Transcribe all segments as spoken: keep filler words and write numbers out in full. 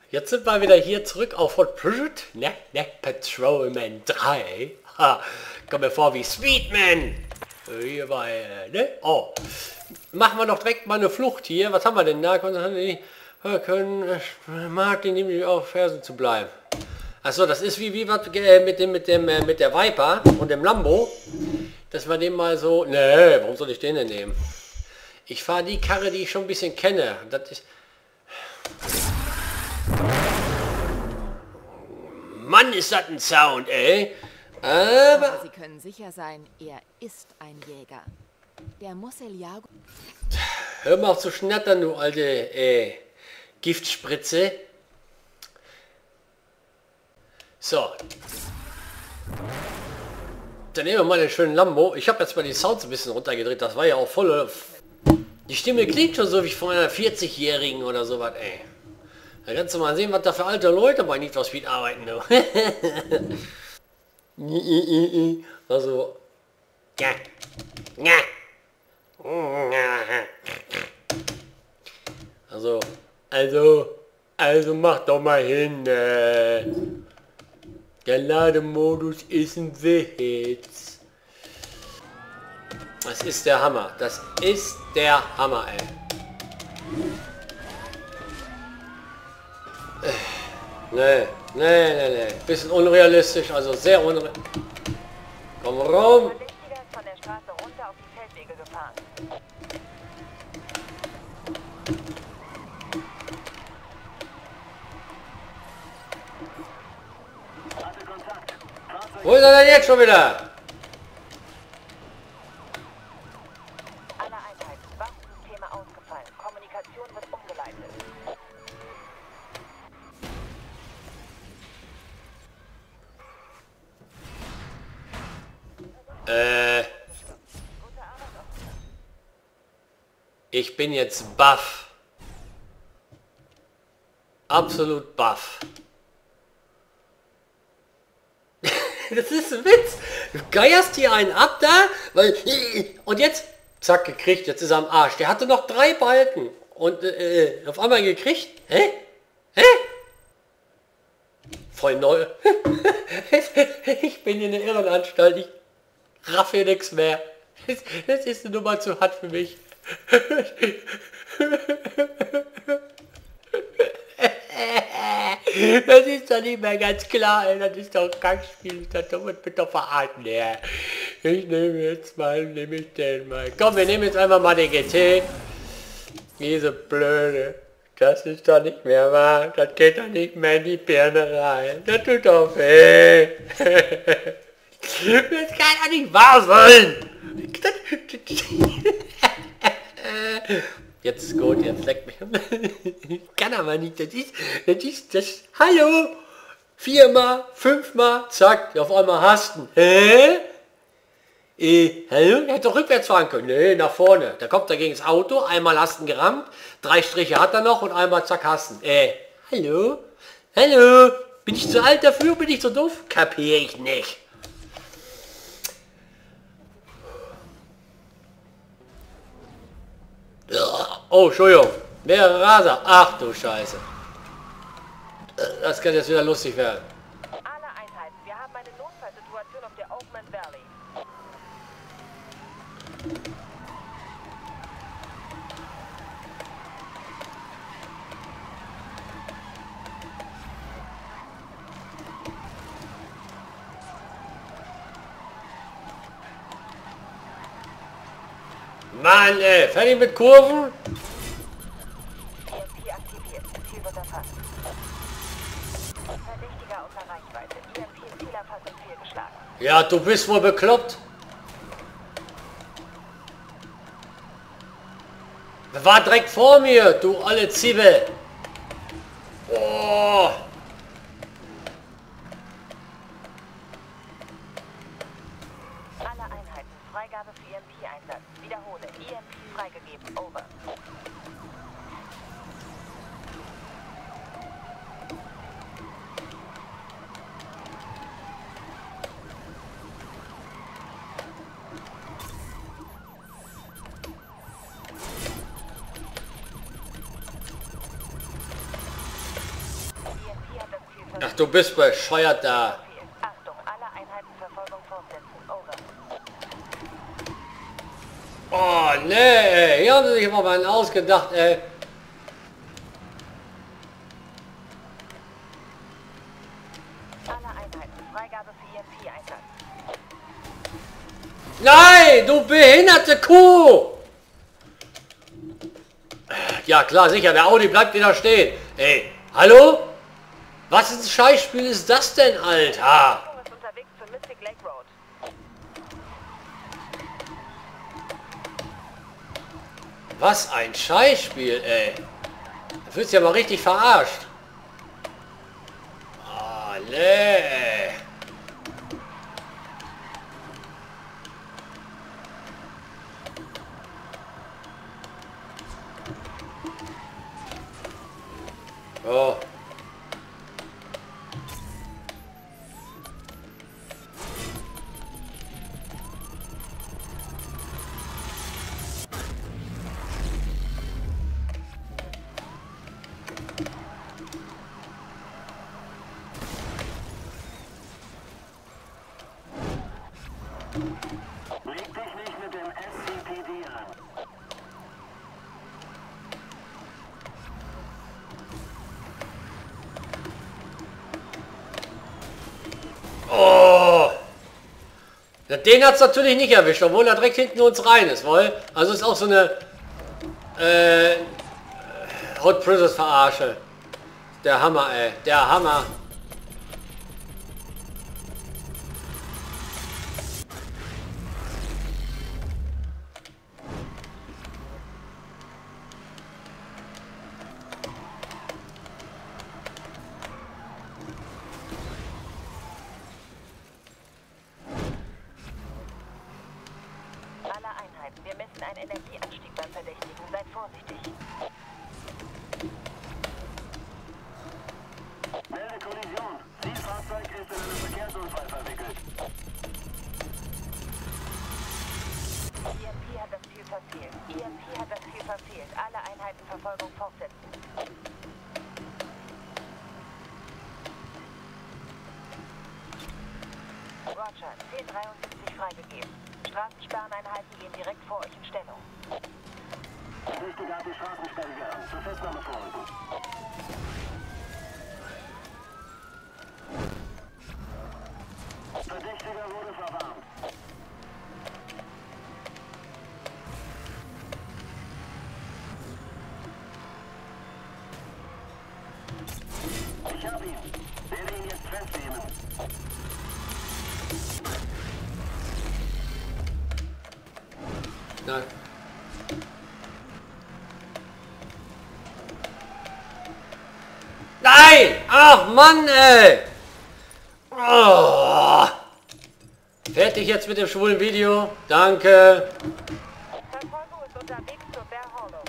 Jetzt sind wir wieder hier zurück auf Hot Pursuit, ne, ne, Patrolman drei. Ha, komm mir vor wie Sweetman. Hier bei, ne, oh. Machen wir doch direkt mal eine Flucht hier. Was haben wir denn da? Wir können, Martin, nämlich auf Fersen zu bleiben. Achso, das ist wie, wie was äh, mit dem, mit dem, äh, mit der Viper und dem Lambo. Dass wir den mal so, ne, warum soll ich den denn nehmen? Ich fahre die Karre, die ich schon ein bisschen kenne. Das ist... Mann, ist das ein Sound, ey. Aber... Aber Sie können sicher sein, er ist ein Jäger. Der Moseliago... Hör mal auf zu schnattern, du alte äh, Giftspritze. So. Dann nehmen wir mal den schönen Lambo. Ich habe jetzt mal die Sounds ein bisschen runtergedreht. Das war ja auch voll... Die Stimme klingt schon so wie von einer vierzigjährigen oder sowas, ey. Da kannst du mal sehen, was da für alte Leute bei Need for Speed arbeiten, du. Also... Ja. Ja. Also... Also... Also mach doch mal hin, äh. Der Lademodus ist ein Witz. Das ist der Hammer. Das ist der Hammer, ey. Nee, nee, nee, nee. Bisschen unrealistisch, also sehr unrealistisch. Komm rum. Von der Straße runter auf die Feldwege gefahren. Wo ist er denn jetzt schon wieder? Alle Einheiten, Waffensysteme ausgefallen. Kommunikation wird umgeleitet. Äh. Ich bin jetzt baff. Absolut baff. Das ist ein Witz. Du geierst hier einen ab da, weil... Und jetzt... Zack, gekriegt. Jetzt ist er am Arsch. Der hatte noch drei Balken. Und äh, auf einmal gekriegt. Hä? Hä? Voll neu. Ich bin in der Irrenanstalt. Ich raff hier nichts mehr. Das, das ist eine Nummer zu hart für mich. Das ist doch nicht mehr ganz klar, ey. Das ist doch kein Spiel. Das wird doch verarten, ja. Ich nehme jetzt mal, nehme ich den mal. Komm, wir nehmen jetzt einfach mal den G T. Diese Blöde. Das ist doch nicht mehr wahr. Das geht doch nicht mehr in die Birne rein. Das tut doch weh. Das kann doch nicht wahr sein. Jetzt ist gut, jetzt leckt mich. Kann aber nicht, das ist, das ist, das, hallo, viermal, fünfmal, zack, auf einmal hast du, hä? Äh, hallo, er hätte doch rückwärts fahren können, nee, nach vorne, da kommt er gegen das Auto, einmal hast du ihn gerammt, drei Striche hat er noch und einmal zack hast du, äh, hallo, hallo, bin ich zu alt dafür, bin ich zu doof? Kapier ich nicht. Oh, Entschuldigung. Mehrere Raser. Ach du Scheiße. Das kann jetzt wieder lustig werden. Alle Einheiten, wir haben eine Notfallsituation auf der Oakland Valley. Mann, ey. Fertig mit Kurven? E M P aktiviert, Ziel wird erfasst. Verdächtiger außer Reichweite. E M P Zielerfassung fehlgeschlagen. Ja, du bist wohl bekloppt. War direkt vor mir, du alle Zwiebel. Oh. Alle Einheiten, Freigabe für E M P-Einsatz. Wiederhole, E M P freigegeben. Over. Ach, du bist bescheuert da. Achtung, alle Einheiten Verfolgung fortsetzen. Over. Oh, nee, ey. Hier haben sie sich immer mal ausgedacht, ey. Alle Einheiten, Freigabe für E M P-Einsatz. Nein, du behinderte Kuh! Ja, klar, sicher, der Audi bleibt wieder stehen. Ey, hallo? Was ist ein Scheißspiel ist das denn, Alter? Ist unterwegs für Mystic Lake Road. Was ein Scheißspiel, ey. Da wirst du ja mal richtig verarscht. Oh, nee. Oh. Leg dich nicht mit dem S C P D an. Oh. Den hat es natürlich nicht erwischt, obwohl er direkt hinten uns rein ist, wohl. Also ist auch so eine äh, Hot Princess Verarsche. Der Hammer, ey. Der Hammer. Alle Einheiten, wir messen einen Energieanstieg beim Verdächtigen. Seid vorsichtig. Melde Kollision. Zielfahrzeug ist in einen Verkehrsunfall verwickelt. E M P hat das Ziel verfehlt. E M P hat das Ziel verfehlt. Alle Einheiten Verfolgung fortsetzen. Roger, zehn dreiundsiebzig freigegeben. Straßensperreneinheiten gehen direkt vor euch in Stellung. Verdächtiger hat die Straßensperre an. Zur Festnahme vorrücken. Verdächtiger wurde verwarnt. Ich hab ihn. Werde ihn jetzt festnehmen. Nein. Nein! Ach Mann, ey! Oh. Fertig jetzt mit dem schwulen Video. Danke. Verfolgung ist unterwegs zur Bear Hollow.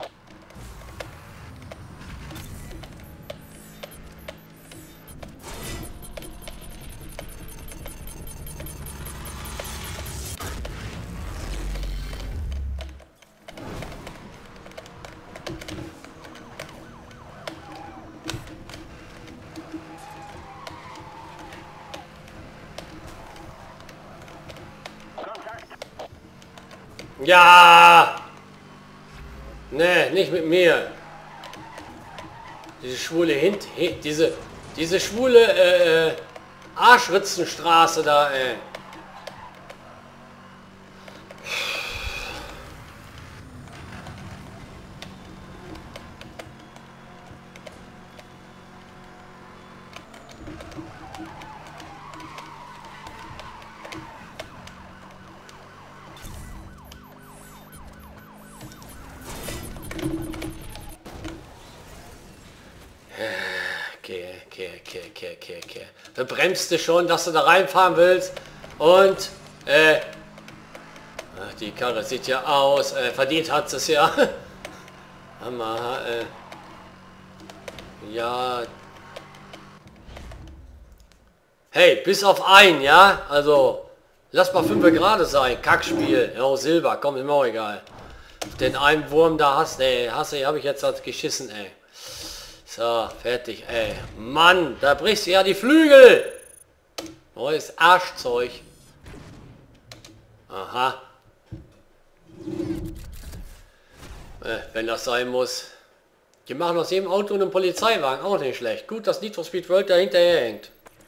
Ja! Nee, nicht mit mir. Diese schwule Hint, diese, diese schwule äh, äh, Arschritzenstraße da, ey. Okay, okay, okay, okay, okay, okay. Da bremst du schon, dass du da reinfahren willst. Und, äh, ach, die Karre sieht ja aus. Äh, verdient hat es ja. Hammer, äh, ja. Hey, bis auf ein, ja? Also, lass mal fünf gerade sein. Kackspiel. Ja, Silber, komm, ist mir auch egal. Den einen Wurm da hast, ey, hast du, habe ich jetzt halt geschissen, ey. So, fertig, ey. Mann, da brichst du ja die Flügel. Neues Arschzeug. Aha. Äh, wenn das sein muss. Die machen aus jedem Auto einen Polizeiwagen. Auch nicht schlecht. Gut, dass Need for Speed World da hinterher hängt.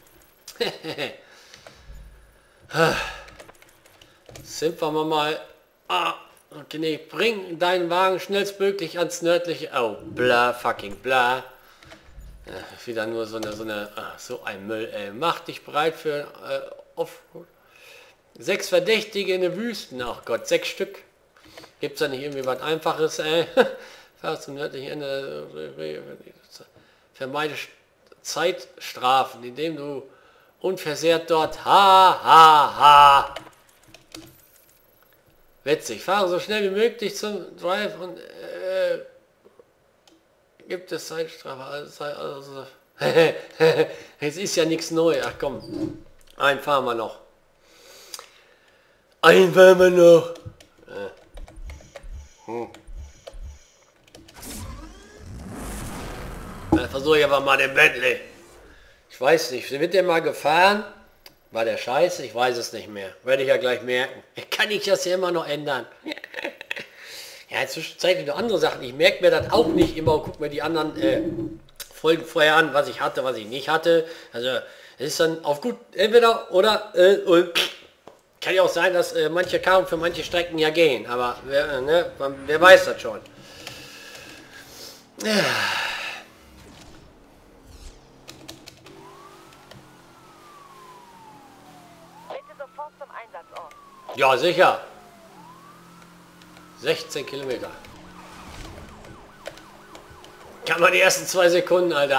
Sind wir mal... Ah, okay, nee, bring deinen Wagen schnellstmöglich ans nördliche... Oh, bla, fucking bla. Ja, wieder nur so eine, so eine... Ach, so ein Müll, ey. Mach dich bereit für... Äh, Offroad. Sechs Verdächtige in den Wüsten. Ach Gott, sechs Stück. Gibt's da nicht irgendwie was Einfaches, ey? Fahr zum nördlichen Ende. Vermeide Zeitstrafen, indem du unversehrt dort... Ha, ha, ha. Witzig. Fahre so schnell wie möglich zum Drive und... Äh, gibt es Zeitstrafe? Also, also, es ist ja nichts neu. Ach komm. Einen fahren wir noch. Einen fahren wir noch. Hm. Dann versuche ich aber mal den Bentley. Ich weiß nicht, wird der mal gefahren? War der scheiße? Ich weiß es nicht mehr. Werde ich ja gleich merken. Kann ich das ja immer noch ändern. Ja, zwischenzeitlich noch andere Sachen. Ich merke mir das auch nicht immer und gucke mir die anderen äh, Folgen vorher an, was ich hatte, was ich nicht hatte. Also es ist dann auf gut, entweder oder äh, und kann ja auch sein, dass äh, manche Karten für manche Strecken ja gehen, aber wer, ne, wer weiß das schon. Ja. Bitte sofort zum Einsatzort. Ja, sicher. sechzehn Kilometer. Kann man die ersten zwei Sekunden, Alter.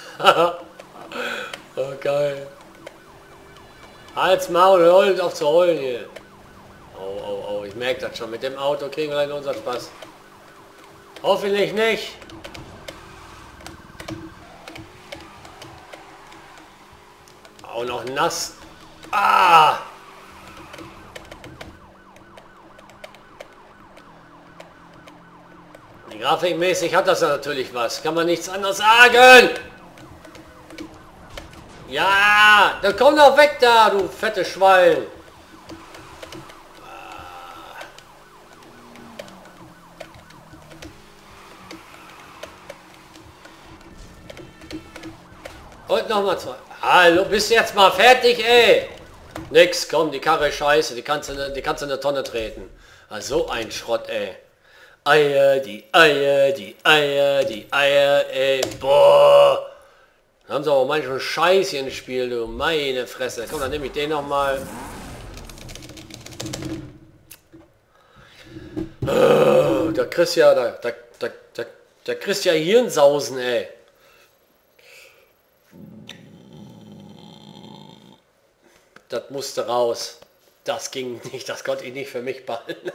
Oh, geil. Halt's Maul, hört auf zu heulen hier. Oh, oh, oh, ich merke das schon. Mit dem Auto kriegen wir leider unseren Spaß. Hoffentlich nicht. Auch noch nass. Ah! Grafikmäßig hat das ja natürlich was. Kann man nichts anderes sagen. Ja, dann komm doch weg da, du fette Schwein. Und nochmal zwei. Hallo, bist du jetzt mal fertig, ey? Nix, komm, die Karre ist scheiße, die kannst du, die kannst du in eine Tonne treten. Also ein Schrott, ey. Eier, die Eier, die Eier, die Eier, ey, boah. Da haben sie aber manchmal Scheiß hier im Spiel, du, meine Fresse. Komm, dann nehme ich den noch mal. Oh, da kriegst ja, da, da, da, da, da kriegst ja Hirnsausen, ey. Das musste raus. Das ging nicht, das konnte ich nicht für mich behalten.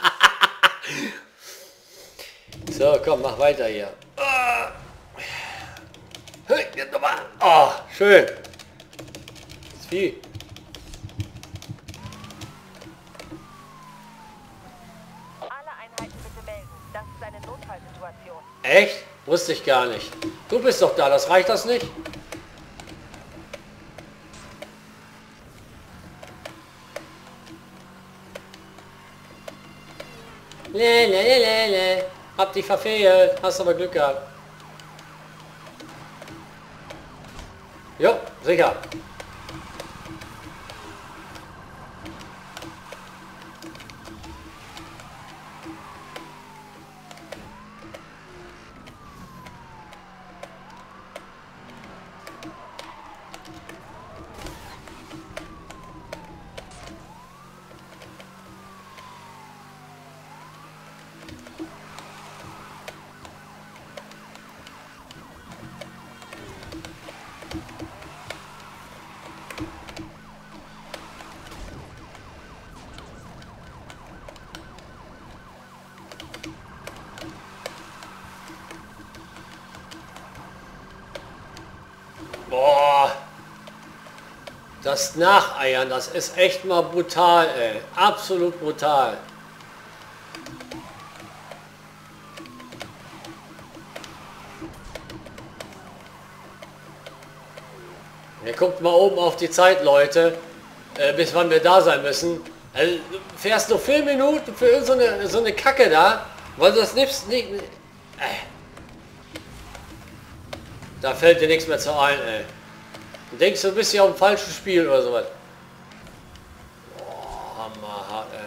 So, komm, mach weiter hier. Oh, schön. Das ist viel. Alle Einheiten bitte melden. Das ist eine Notfallsituation. Echt? Wusste ich gar nicht. Du bist doch da, das reicht das nicht? Le, le, le, le, le. Hab dich verfehlt. Hast aber Glück gehabt. Jo, sicher. Boah. Das Nacheiern, das ist echt mal brutal, ey. Absolut brutal. Ihr guckt mal oben auf die Zeit, Leute, äh, bis wann wir da sein müssen. Also, du fährst nur vier Minuten für so eine, so eine Kacke da, weil du das nimmst nicht... Äh. Da fällt dir nichts mehr zu ein, ey. Du denkst, du bist ja auf dem falschen Spiel oder sowas. Boah, hammerhart, ey.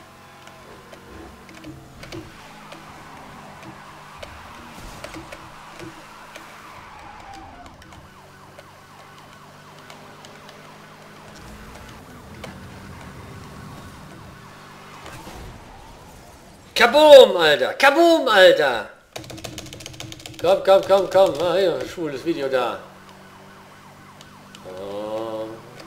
Kaboom, Alter! Kaboom, Alter! Komm, komm, komm, komm. Ah, hier, ein schwules Video da. Oh.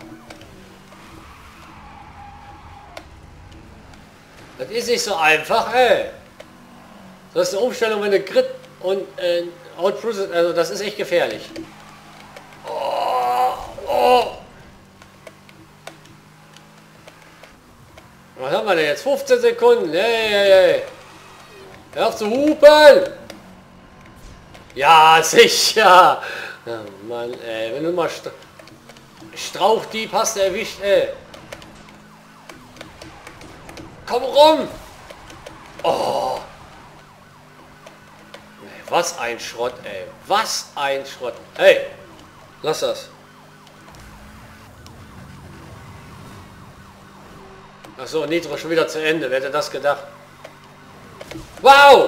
Das ist nicht so einfach, ey. Das ist eine Umstellung, wenn du Grid und äh, Outproof, also das ist echt gefährlich. Oh, oh. Was haben wir denn jetzt? fünfzehn Sekunden. Hey, hey, hey. Hör auf zu hupen! Ja, sicher! Ja, Mann, ey, wenn du mal St Strauchdieb hast, erwischt, ey. Komm rum! Oh! Ey, was ein Schrott, ey. Was ein Schrott. Hey! Lass das. Achso, Nitro schon wieder zu Ende. Wer hätte das gedacht? Wow!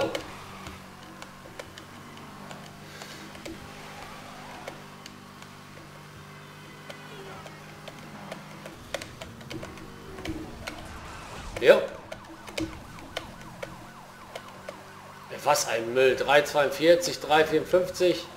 Ja. Was ein Müll. drei zweiundvierzig, drei vierundfünfzig.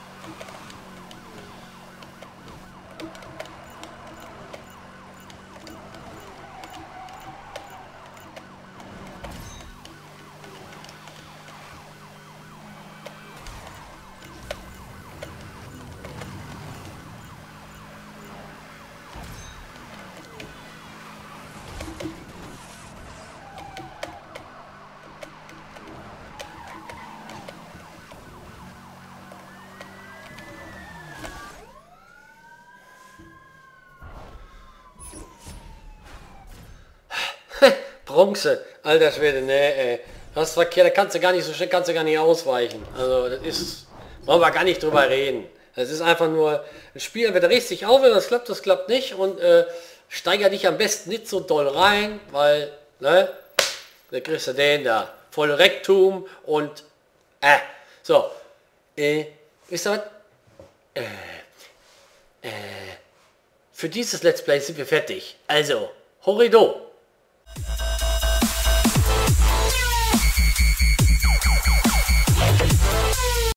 Bronze, alter Schwede, ne, ey. Das ist verkehrt, da kannst du gar nicht so schnell, kannst du gar nicht ausweichen. Also das ist, brauchen wir gar nicht drüber reden. Das ist einfach nur ein Spiel, entweder drehst dich auf, wenn das klappt, das klappt nicht und äh, steiger dich am besten nicht so doll rein, weil, ne, da kriegst du den da, voll Rektum und, äh, so, äh, wisst ihr was? Äh, äh, für dieses Let's Play sind wir fertig. Also, Horrido!